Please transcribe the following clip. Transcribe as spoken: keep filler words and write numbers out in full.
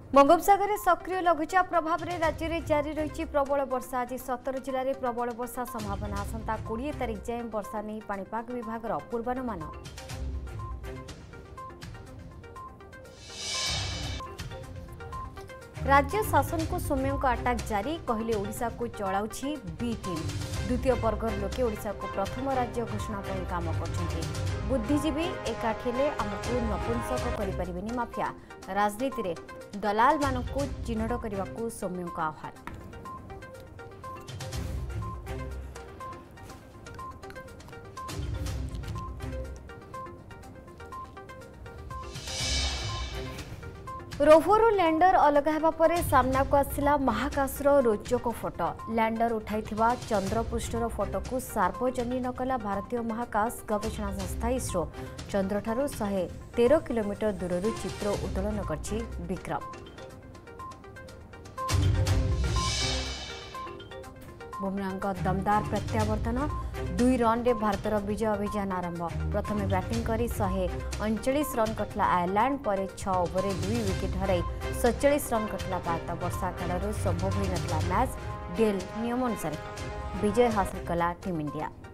बंगोपसागर सक्रिय लघुचाप प्रभाव में राज्य में जारी रही प्रबल वर्षा। आज सतर जिले में प्रबल वर्षा संभावना। आसंता बीस तारिख जाए वर्षा नहीं पाणीपाग विभाग पूर्वानुमान। राज्य शासन को सौम्यों अटैक जारी कहले ओडिशा को चलाउछि बी टीम। द्वितीय वर्गर लोके ओडिशा को प्रथम राज्य घोषणा पर काम करछन्ति। बुद्धिजीवी एकाठिले आमको नपुंसक करिपारिबेनी माफिया। राजनीति रे दलाल मानकु चिन्हट करने सौम्यों का आह्वान। रोवर और लैंडर अलग होगा पर सामना को आसला महाकाशर रोचक फोटो। लैंडर उठाई चंद्रपृष्ठर फोटो को सार्वजनीन कला भारतीय महाकाश गवेषणा संस्था इसरो। चंद्र ठारू शहे तेरह किलोमीटर दूर चित्र उत्तोलन करछि विक्रम। बुमराह दमदार प्रत्यावर्तन। दुई रन रे भारतर विजय अभियान आरंभ। प्रथम बैटिंग करी शहे अड़चाश रन कटला आयरलैंड पर छह ओवर दुई विकेट हराई सैंतालीस रन कटला भारत। वर्षा काल संभव हो मैच डेल नियम अनुसार विजय हासिल कला टीम इंडिया।